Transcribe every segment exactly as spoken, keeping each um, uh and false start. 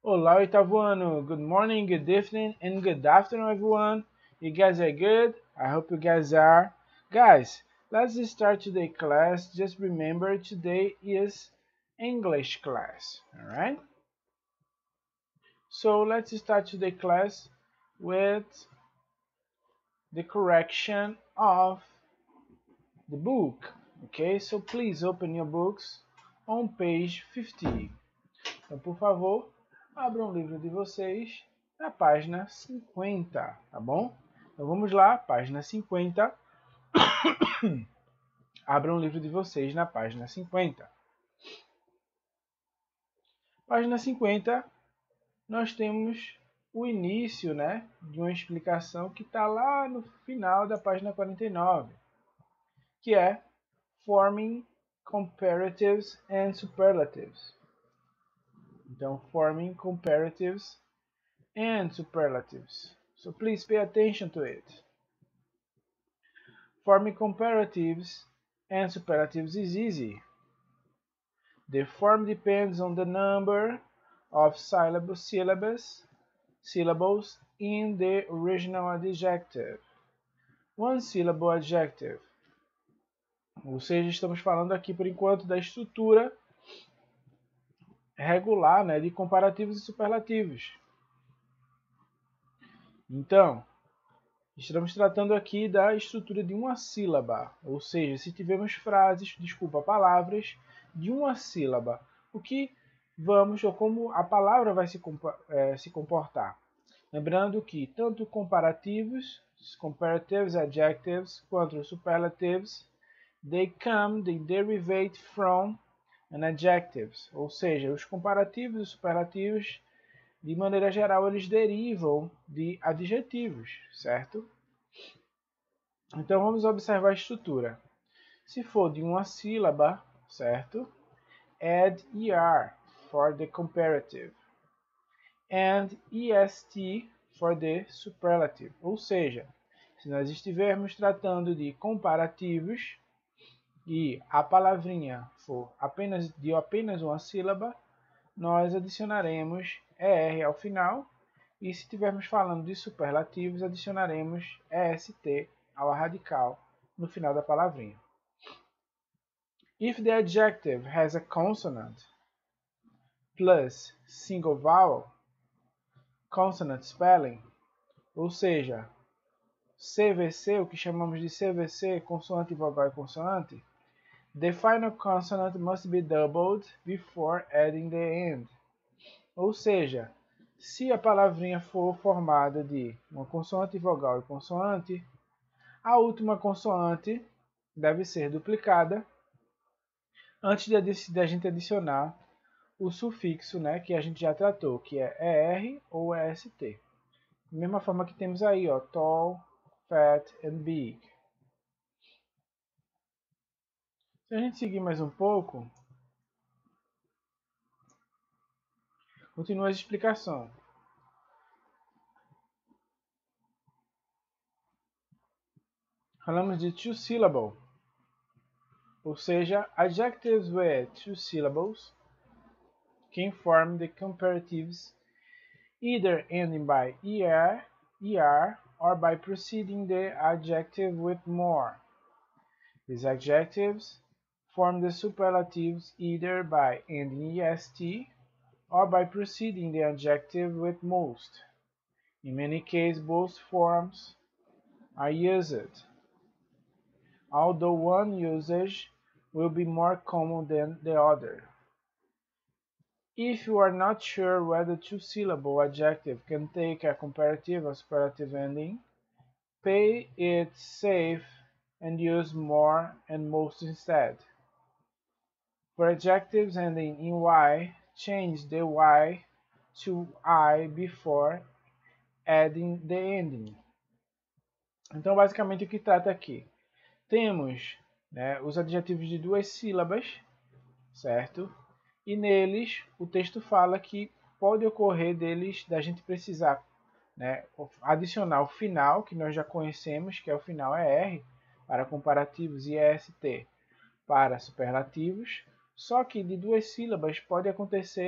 Olá, oitavo ano. Good morning, good evening, and good afternoon, everyone. You guys are good? I hope you guys are. Guys, let's start today class. Just remember, today is English class, alright? So let's start today class with the correction of the book. Okay, so please open your books on page fifty. Então, por favor, abram o livro de vocês na página cinquenta, tá bom? Então vamos lá, página cinquenta. Abram o livro de vocês na página cinquenta. Página cinquenta, nós temos o início, né, de uma explicação que está lá no final da página quarenta e nove, que é Forming Comparatives and Superlatives. Então, Forming Comparatives and Superlatives. So please pay attention to it. Forming comparatives and superlatives is easy. The form depends on the number of syllables, syllables, syllables in the original adjective. One syllable adjective. Ou seja, estamos falando aqui por enquanto da estrutura regular, né, de comparativos e superlativos. Então, estamos tratando aqui da estrutura de uma sílaba, ou seja, se tivermos frases, desculpa, palavras de uma sílaba, o que vamos, ou como a palavra vai se, é, se comportar. Lembrando que tanto comparativos, comparative adjectives, quanto superlatives, they come, they derivate from an adjectives, ou seja, os comparativos e superlativos, de maneira geral, eles derivam de adjetivos, certo? Então, vamos observar a estrutura. Se for de uma sílaba, certo? Add er for the comparative. And est for the superlative. Ou seja, se nós estivermos tratando de comparativos e a palavrinha for apenas de apenas uma sílaba, nós adicionaremos er ao final, e se estivermos falando de superlativos, adicionaremos est ao radical no final da palavrinha. If the adjective has a consonant plus single vowel, consonant spelling, ou seja, C V C, o que chamamos de C V C, consoante, vogal e consoante, the final consonant must be doubled before adding the end. Ou seja, se a palavrinha for formada de uma consoante, vogal e consoante, a última consoante deve ser duplicada antes de a gente adicionar o sufixo, né, que a gente já tratou, que é er ou est. Da mesma forma que temos aí, ó, tall, fat and big. Se a gente seguir mais um pouco, continua a explicação. Falamos de two syllable, ou seja, adjectives with two syllables can form the comparatives either ending by er, er, or by preceding the adjective with more. These adjectives form the superlatives either by ending est or by preceding the adjective with most. In many cases, both forms are used, although one usage will be more common than the other. If you are not sure whether two-syllable adjective can take a comparative or superlative ending, play it safe and use more and most instead. For adjectives ending in y, change the y to I before adding the ending. Então, basicamente, o que trata aqui? Temos, né, os adjetivos de duas sílabas, certo? E neles, o texto fala que pode ocorrer deles, da gente precisar, né, adicionar o final, que nós já conhecemos, que é o final er, para comparativos, e est para superlativos. Só que de duas sílabas pode acontecer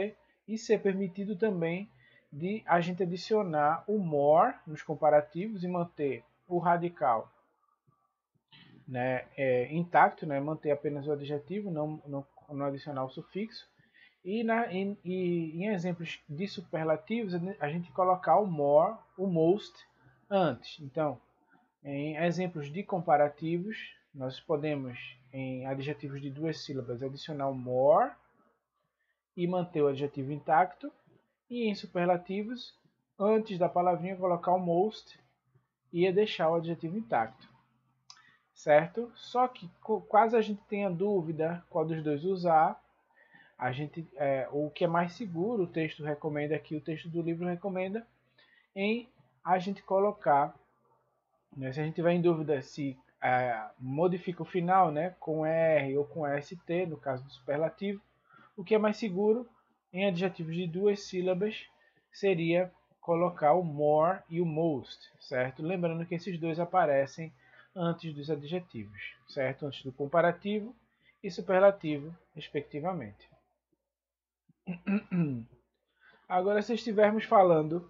e ser permitido também de a gente adicionar o more nos comparativos e manter o radical, né, é, intacto, né, manter apenas o adjetivo, não, não, não adicionar o sufixo. E, na, em, e em exemplos de superlativos, a gente colocar o more, o most, antes. Então, em exemplos de comparativos, nós podemos, em adjetivos de duas sílabas, adicionar o more e manter o adjetivo intacto. E em superlativos, antes da palavrinha, colocar o most e deixar o adjetivo intacto. Certo? Só que, caso a gente tenha dúvida qual dos dois usar, a gente, é, o que é mais seguro, o texto recomenda aqui, o texto do livro recomenda, em a gente colocar, né, se a gente tiver em dúvida se é, modifica o final, né, com R ou com S T, no caso do superlativo, o que é mais seguro em adjetivos de duas sílabas seria colocar o more e o most, certo? Lembrando que esses dois aparecem antes dos adjetivos, certo? Antes do comparativo e superlativo, respectivamente. Agora, se estivermos falando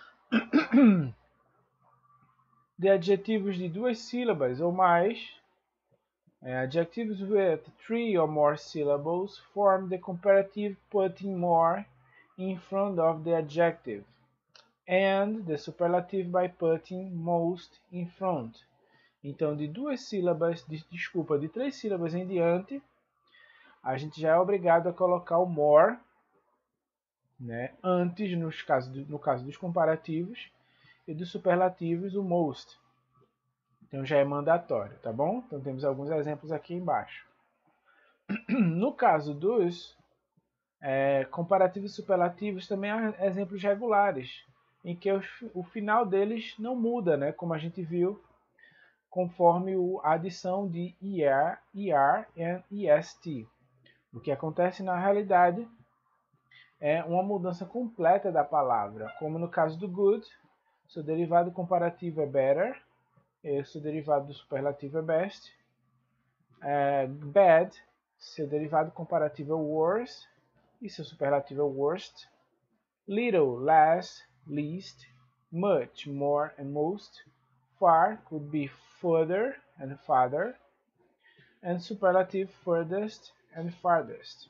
de adjetivos de duas sílabas ou mais, adjectives with three or more syllables form the comparative putting more in front of the adjective, and the superlative by putting most in front. Então, de duas sílabas, de, desculpa, de três sílabas em diante, a gente já é obrigado a colocar o more, né, antes, nos casos, no caso dos comparativos, e dos superlativos, o most. Então já é mandatório, tá bom? Então temos alguns exemplos aqui embaixo. No caso dos é, comparativos e superlativos, também há exemplos regulares, em que o, o final deles não muda, né? Como a gente viu, conforme a adição de er, er e est. O que acontece na realidade é uma mudança completa da palavra, como no caso do good, seu derivado comparativo é better, seu derivado do superlativo é best. É, bad, seu derivado comparativo é worse e seu superlativo é worst. Little, less, least. Much, more and most. Far could be further and farther. And superlative furthest and farthest.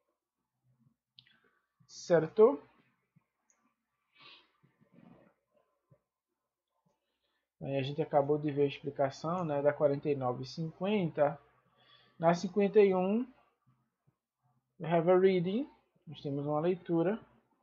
Certo? Aí a gente acabou de ver a explicação, né, da quarenta e nove e cinquenta. Na cinquenta e um, we have a reading. Nós temos uma leitura.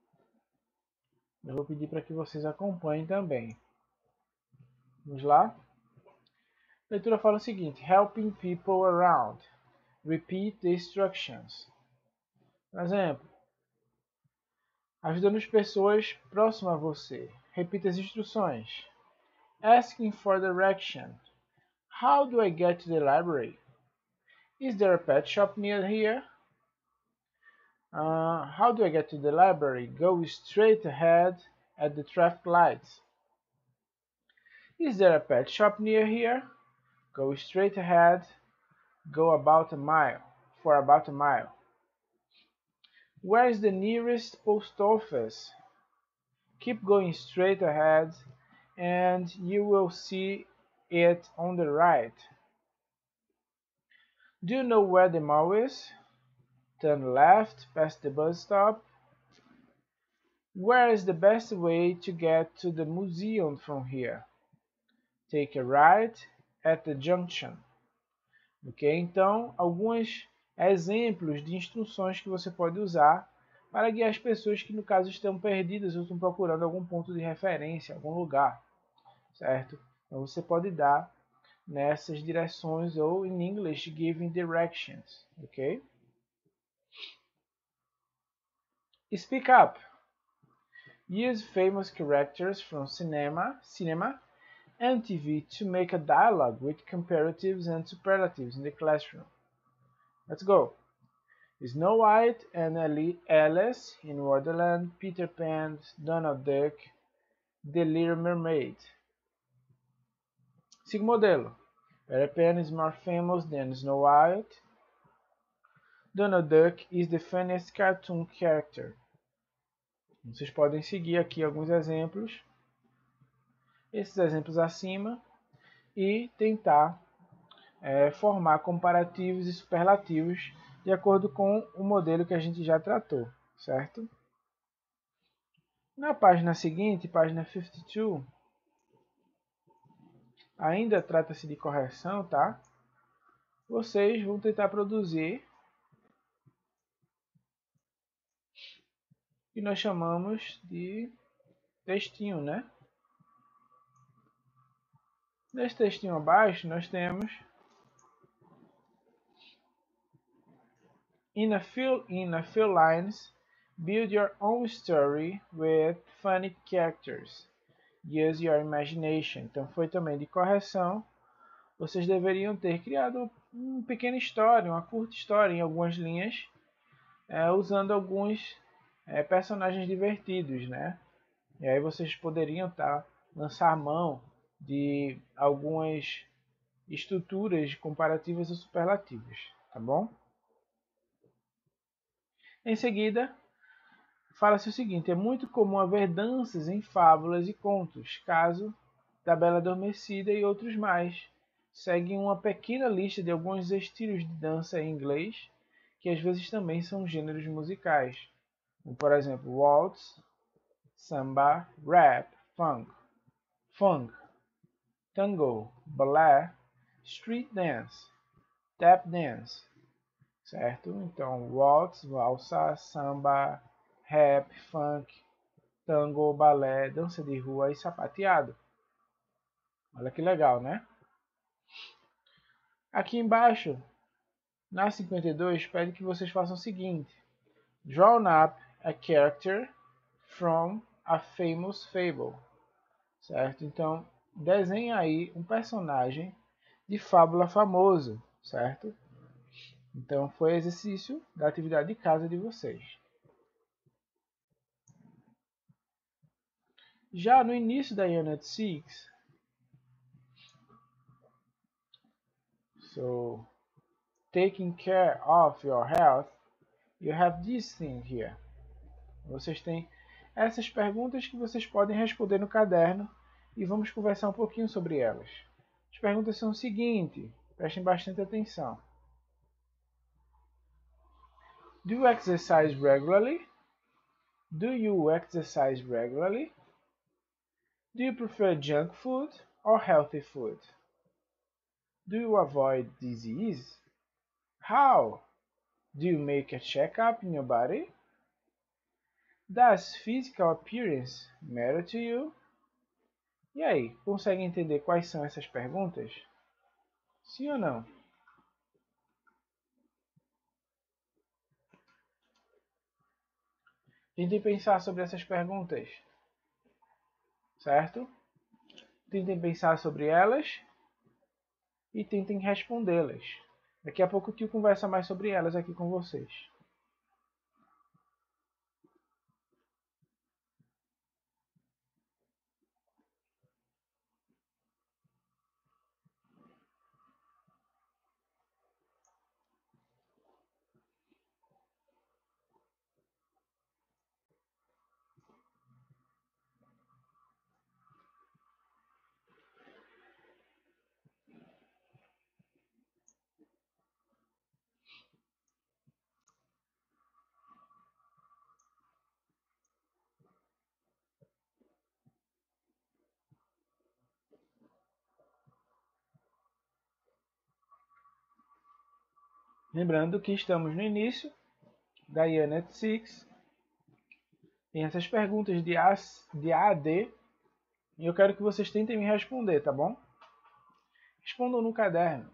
Eu vou pedir para que vocês acompanhem também. Vamos lá? A leitura fala o seguinte: helping people around. Repeat the instructions. Por exemplo, ajudando as pessoas próximas a você. Repita as instruções. Asking for direction. How do I get to the library? Is there a pet shop near here? Uh, how do I get to the library? Go straight ahead at the traffic lights. Is there a pet shop near here? Go straight ahead. Go about a mile. For about a mile. Where is the nearest post office? Keep going straight ahead and you will see it on the right. Do you know where the mall is? Turn left past the bus stop. Where is the best way to get to the museum from here? Take a right at the junction. Ok? Então, alguns exemplos de instruções que você pode usar para guiar as pessoas que, no caso, estão perdidas ou estão procurando algum ponto de referência, algum lugar, certo? Então, você pode dar nessas direções ou, em inglês, giving directions, ok? Speak up. Use famous characters from cinema, cinema and T V to make a dialogue with comparatives and superlatives in the classroom. Let's go. Snow White and Alice in Wonderland, Peter Pan, Donald Duck, The Little Mermaid. Siga o modelo. Peter Pan is more famous than Snow White. Donald Duck is the funniest cartoon character. Vocês podem seguir aqui alguns exemplos, esses exemplos acima, e tentar é, formar comparativos e superlativos de acordo com o modelo que a gente já tratou, certo? Na página seguinte, página cinquenta e dois, ainda trata-se de correção, tá? Vocês vão tentar produzir o que nós chamamos de textinho, né? Nesse textinho abaixo, nós temos In a few, in a few lines, build your own story with funny characters. Use your imagination. Então foi também de correção. Vocês deveriam ter criado uma pequena história, uma curta história em algumas linhas, é, usando alguns é, personagens divertidos, né? E aí vocês poderiam tá, lançar mão de algumas estruturas comparativas ou superlativas, tá bom? Em seguida, fala-se o seguinte: é muito comum haver danças em fábulas e contos, caso da Bela Adormecida e outros mais. Seguem uma pequena lista de alguns estilos de dança em inglês, que às vezes também são gêneros musicais, como por exemplo waltz, samba, rap, funk, funk, tango, ballet, street dance, tap dance, certo? Então waltz, valsa, samba, rap, funk, tango, balé, dança de rua e sapateado. Olha que legal, né? Aqui embaixo, na cinquenta e dois, pede que vocês façam o seguinte: Draw up a character from a famous fable. Certo? Então, desenhe aí um personagem de fábula famoso, certo? Então, foi exercício da atividade de casa de vocês. Já no início da Unit seis, so, taking care of your health, you have this thing here. Vocês têm essas perguntas que vocês podem responder no caderno e vamos conversar um pouquinho sobre elas. As perguntas são o seguinte, prestem bastante atenção. Do you exercise regularly? Do you exercise regularly? Do you prefer junk food or healthy food? Do you avoid disease? How? Do you make a checkup in your body? Does physical appearance matter to you? E aí, consegue entender quais são essas perguntas? Sim ou não? Tentem pensar sobre essas perguntas, certo? Tentem pensar sobre elas e tentem respondê-las. Daqui a pouco o tio conversa mais sobre elas aqui com vocês. Lembrando que estamos no início da Unit seis. Tem essas perguntas de A, de A a D. E eu quero que vocês tentem me responder, tá bom? Respondam no caderno.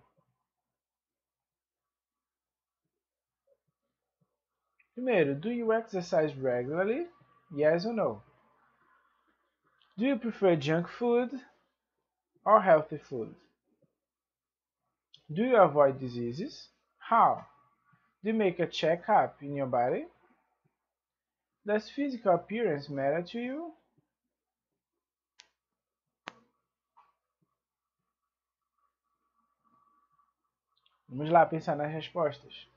Primeiro, do you exercise regularly? Yes or no? Do you prefer junk food or healthy food? Do you avoid diseases? How? Do you make a checkup in your body? Does physical appearance matter to you? Vamos lá pensar nas respostas.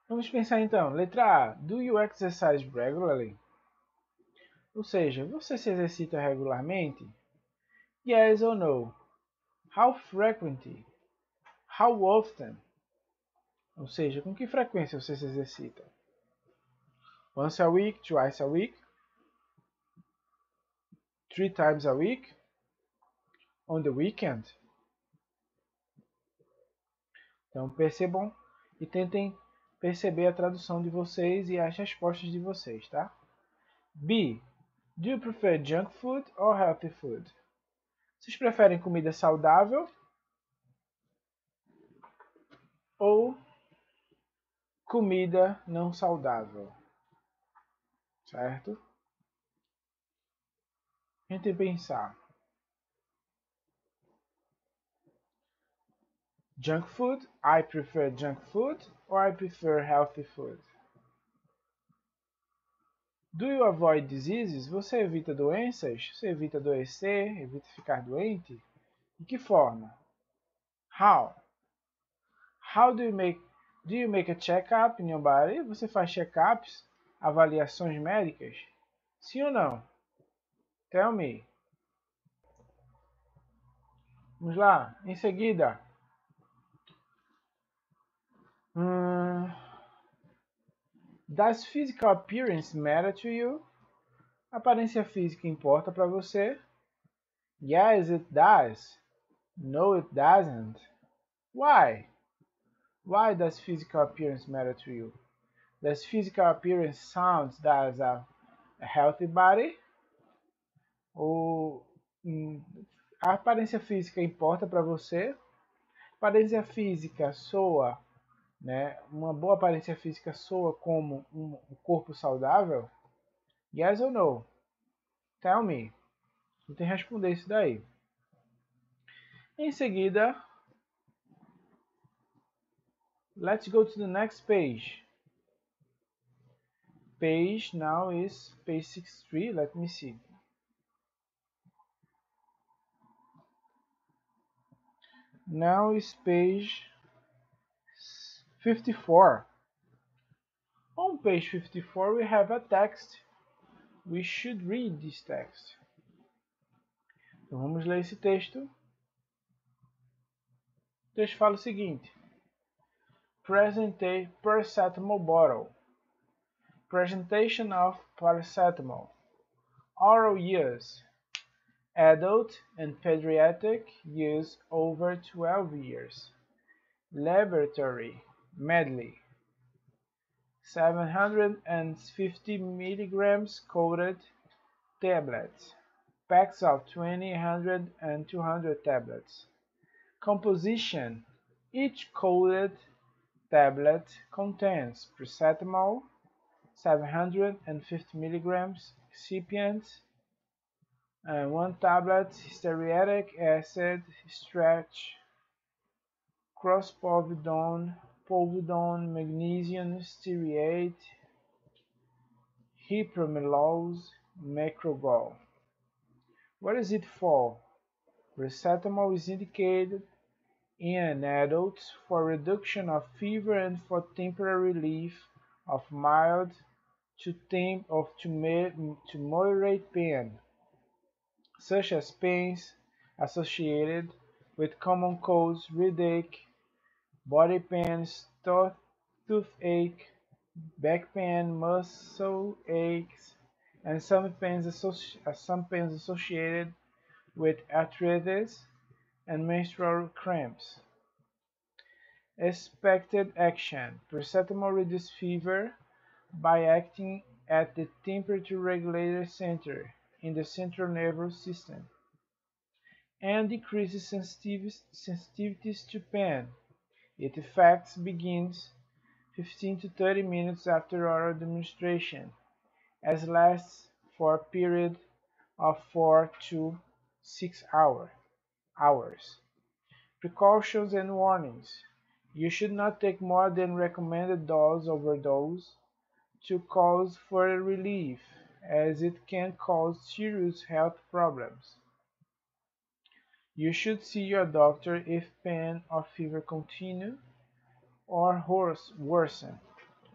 Vamos pensar então. Letra A. Do you exercise regularly? Ou seja, você se exercita regularmente? Yes or no? How frequently? How often? Ou seja, com que frequência você se exercita? Once a week, twice a week, three times a week, on the weekend. Então percebam e tentem perceber a tradução de vocês e as respostas de vocês, tá? B. Do you prefer junk food or healthy food? Vocês preferem comida saudável ou comida não saudável? Certo? Tentem pensar. Junk food, I prefer junk food or I prefer healthy food. Do you avoid diseases? Você evita doenças? Você evita adoecer? Evita ficar doente? De que forma? How? How do you make do you make a check-up in your body? Você faz check-ups, avaliações médicas? Sim ou não? Tell me. Vamos lá. Em seguida. Hum, does physical appearance matter to you? Aparência física importa para você? Yes, it does. No, it doesn't. Why? Why does physical appearance matter to you? Does physical appearance sound as a, a healthy body? Ou hum, a aparência física importa para você? Aparência física soa, né? Uma boa aparência física soa como um, um corpo saudável? Yes or no? Tell me. Você tem que responder isso daí. Em seguida, let's go to the next page. Page now is page sixty-three. Let me see. Now is page fifty-four. On page fifty-four we have a text. We should read this text. Então vamos ler esse texto. O texto fala o seguinte: Present a paracetamol bottle. Presentation of paracetamol. Oral use. Adult and pediatric use over twelve years. Laboratory. Medley. seven hundred fifty milligrams coated tablets. Packs of twenty, one hundred, and two hundred tablets. Composition. Each coated tablet contains paracetamol, seven hundred fifty milligrams, excipient, and one tablet stearic acid, stretch, crospovidone, povidone, magnesium stearate, hypramelose, macrogol. What is it for? Paracetamol is indicated in adults for reduction of fever and for temporary relief of mild to, temp of to, to moderate pain, such as pains associated with common colds, headache, body pains, toothache, back pain, muscle aches, and some pains, associ some pains associated with arthritis and menstrual cramps. Expected action. Paracetamol reduces fever by acting at the temperature regulator center in the central nervous system and decreases sensitivities to pain. Its effects begins fifteen to thirty minutes after oral administration, as lasts for a period of four to six hour, hours. Precautions and warnings. You should not take more than recommended dose overdose to cause further relief, as it can cause serious health problems. You should see your doctor if pain or fever continue or worsen.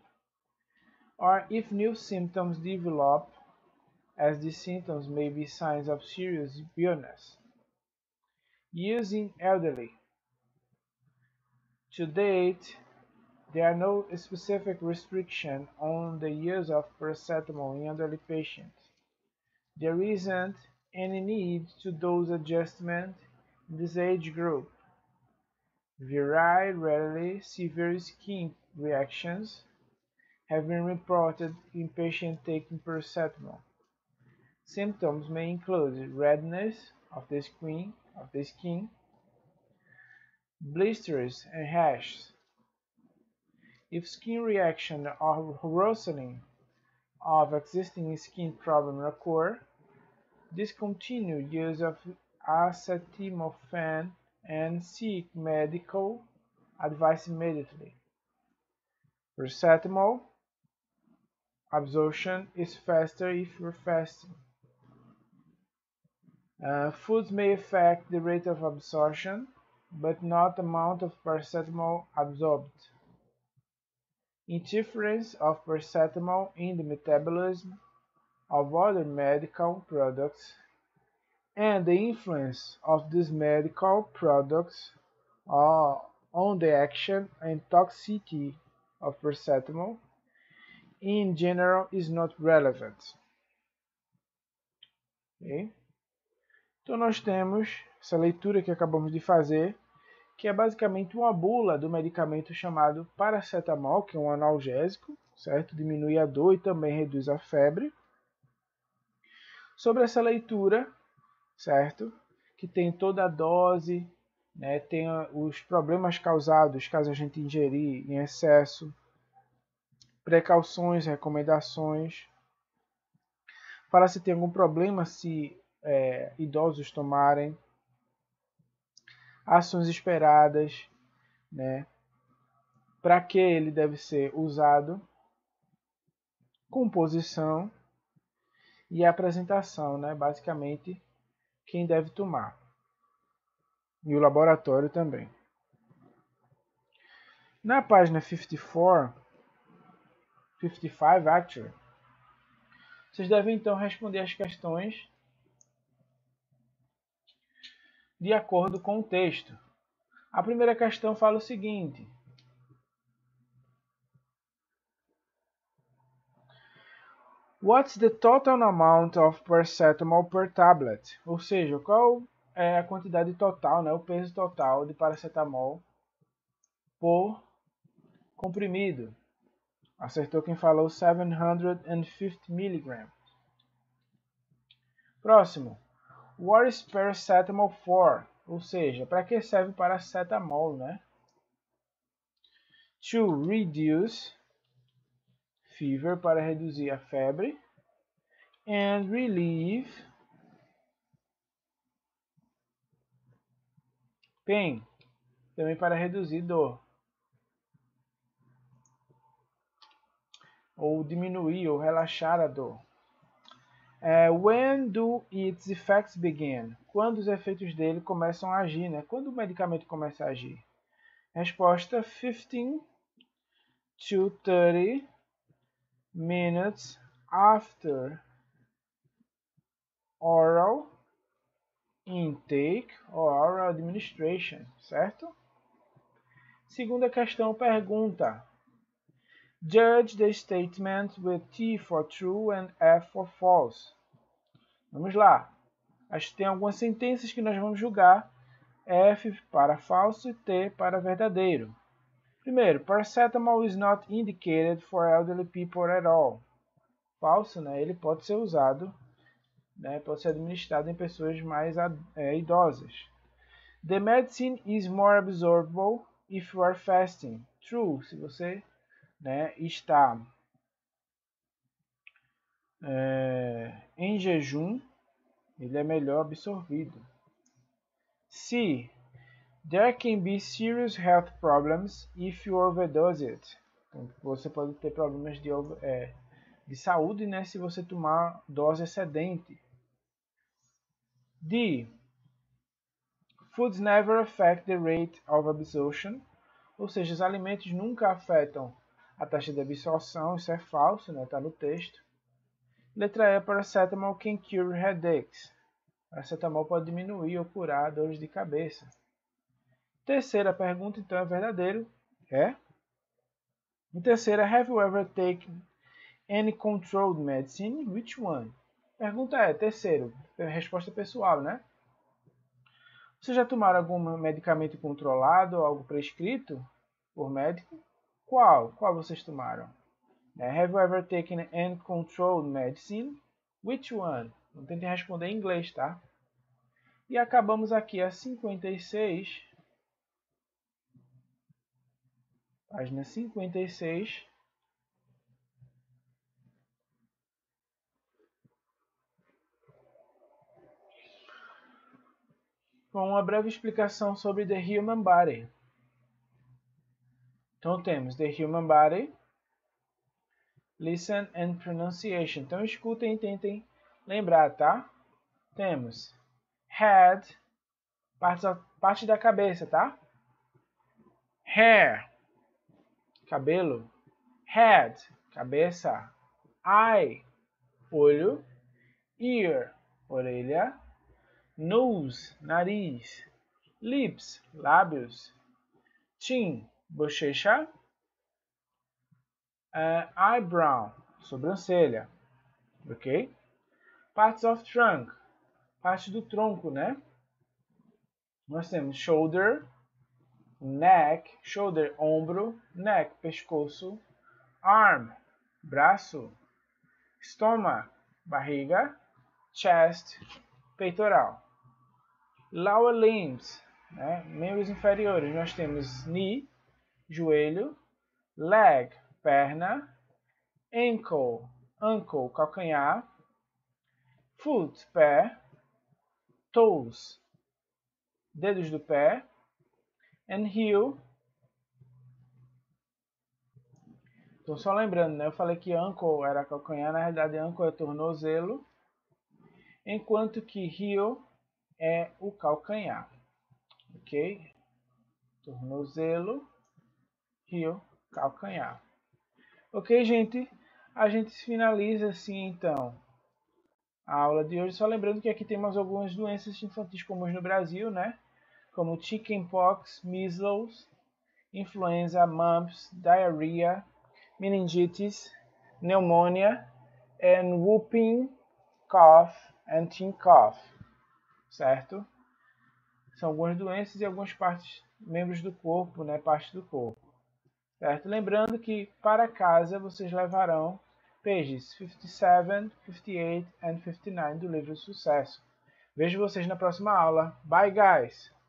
or if new symptoms develop, as these symptoms may be signs of serious illness. Use in elderly. To date, there are no specific restrictions on the use of paracetamol in elderly patients. There isn't any need to dose adjustment in this age group. Very rarely severe skin reactions have been reported in patients taking paracetamol. Symptoms may include redness of the skin, of the skin, blisters and rashes. If skin reaction or worsening of existing skin problem occur, discontinue use of acetaminophen and seek medical advice immediately. Paracetamol absorption is faster if you're fasting. Uh, foods may affect the rate of absorption, but not the amount of paracetamol absorbed. Interference of paracetamol in the metabolism of other medical products and the influence of these medical products uh, on the action and toxicity of paracetamol in general is not relevant. Okay? Então nós temos essa leitura que acabamos de fazer, que é basicamente uma bula do medicamento chamado paracetamol, que é um analgésico, certo? Diminui a dor e também reduz a febre. Sobre essa leitura, certo? Que tem toda a dose, né? Tem os problemas causados caso a gente ingerir em excesso, precauções, recomendações. Fala se tem algum problema se é, idosos tomarem, ações esperadas, né? Para que ele deve ser usado, composição e apresentação, né? Basicamente, quem deve tomar. E o laboratório também. Na página cinquenta e quatro, cinquenta e cinco, actually, vocês devem então responder as questões de acordo com o texto. A primeira questão fala o seguinte: What's the total amount of paracetamol per tablet? Ou seja, qual é a quantidade total, né, o peso total de paracetamol por comprimido? Acertou quem falou setecentos e cinquenta miligramas. Próximo. What is paracetamol for? Ou seja, para que serve paracetamol, né? To reduce fever, para reduzir a febre. And relieve pain, também para reduzir dor. Ou diminuir ou relaxar a dor. Uh, when do its effects begin? Quando os efeitos dele começam a agir, né? Quando o medicamento começa a agir? Resposta: fifteen to thirty minutes after oral intake or oral administration, certo? Segunda questão pergunta: Judge the statement with T for true and F for false. Vamos lá. Acho que tem algumas sentenças que nós vamos julgar. F para falso e T para verdadeiro. Primeiro, paracetamol is not indicated for elderly people at all. Falso, né? Ele pode ser usado, né? Pode ser administrado em pessoas mais é, idosas. The medicine is more absorbable if you are fasting. True, se você, né, está é, em jejum, ele é melhor absorvido. C. There can be serious health problems if you overdose it. Então, você pode ter problemas de, é, de saúde, né, se você tomar dose excedente. D. Foods never affect the rate of absorption. Ou seja, os alimentos nunca afetam a taxa de absorção, isso é falso, né? Está no texto. Letra E, paracetamol can cure headaches. Paracetamol pode diminuir ou curar dores de cabeça. Terceira pergunta, então, é verdadeiro. É. E terceira, have you ever taken any controlled medicine? Which one? Pergunta é, terceiro, resposta pessoal, né? Você já tomaram algum medicamento controlado ou algo prescrito por médico? Qual? Qual vocês tomaram? Have you ever taken any controlled medicine? Which one? Não tentem responder em inglês, tá? E acabamos aqui a cinquenta e seis. Página cinquenta e seis. Com uma breve explicação sobre the human body. Então temos the human body, listen and pronunciation. Então escutem e tentem lembrar, tá? Temos head, parte, parte da cabeça, tá? Hair, cabelo. Head, cabeça. Eye, olho. Ear, orelha. Nose, nariz. Lips, lábios. Chin, bochecha. Uh, eyebrow, sobrancelha. Ok? Parts of trunk, parte do tronco, né? Nós temos shoulder, neck, shoulder, ombro, neck, pescoço, arm, braço, stomach, barriga, chest, peitoral. Lower limbs, né? Membros inferiores, nós temos knee, joelho, leg, perna, ankle, ankle, calcanhar, foot, pé, toes, dedos do pé, and heel. Então só lembrando, né? Eu falei que ankle era calcanhar, na realidade ankle é tornozelo, enquanto que heel é o calcanhar, ok? Tornozelo, heel, calcanhar. Ok, gente? A gente finaliza assim, então, a aula de hoje. Só lembrando que aqui temos algumas doenças infantis comuns no Brasil, né? Como chickenpox, measles, influenza, mumps, diarrhea, meningitis, pneumonia, and whooping cough and teen cough, certo? São algumas doenças e algumas partes, membros do corpo, né? Partes do corpo, certo? Lembrando que para casa vocês levarão pages cinquenta e sete, cinquenta e oito and cinquenta e nove do livro Sucesso. Vejo vocês na próxima aula. Bye, guys!